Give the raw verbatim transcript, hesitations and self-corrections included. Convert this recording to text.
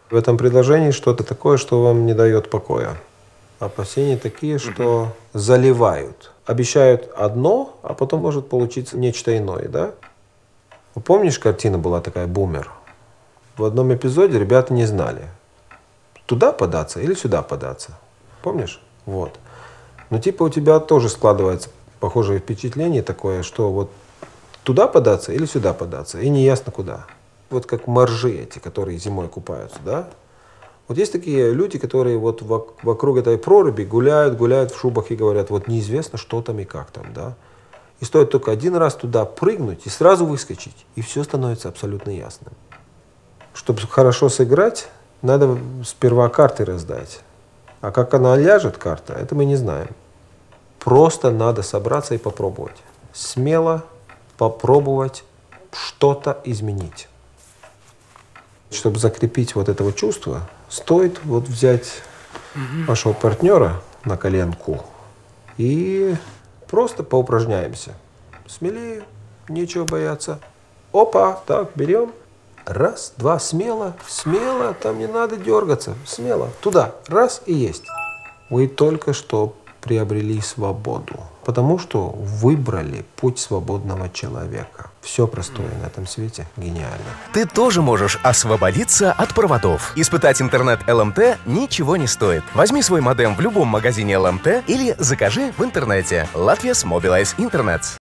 В этом предложении что-то такое, что вам не дает покоя. Опасения такие, что угу. заливают. Обещают одно, а потом может получиться нечто иное, да? Помнишь, картина была такая «Бумер»? В одном эпизоде ребята не знали, туда податься или сюда податься. Помнишь? Вот. Но типа у тебя тоже складывается похожее впечатление такое, что вот туда податься или сюда податься, и не ясно куда. Вот как моржи эти, которые зимой купаются, да? Вот есть такие люди, которые вот вокруг этой проруби гуляют, гуляют в шубах и говорят, вот неизвестно, что там и как там, да? И стоит только один раз туда прыгнуть и сразу выскочить, и все становится абсолютно ясным. Чтобы хорошо сыграть, надо сперва карты раздать. А как она ляжет, карта, это мы не знаем. Просто надо собраться и попробовать. Смело попробовать что-то изменить. Чтобы закрепить вот этого чувства, стоит вот взять вашего партнера на коленку и просто поупражняемся. Смелее, нечего бояться. Опа, так, берем. Раз, два, смело, смело, там не надо дергаться, смело, туда, раз и есть. Вы только что приобрели свободу, потому что выбрали путь свободного человека. Все простое на этом свете гениально. Ты тоже можешь освободиться от проводов. Испытать интернет эл эм тэ ничего не стоит. Возьми свой модем в любом магазине эл эм тэ или закажи в интернете. Латвия Mobilize Интернет.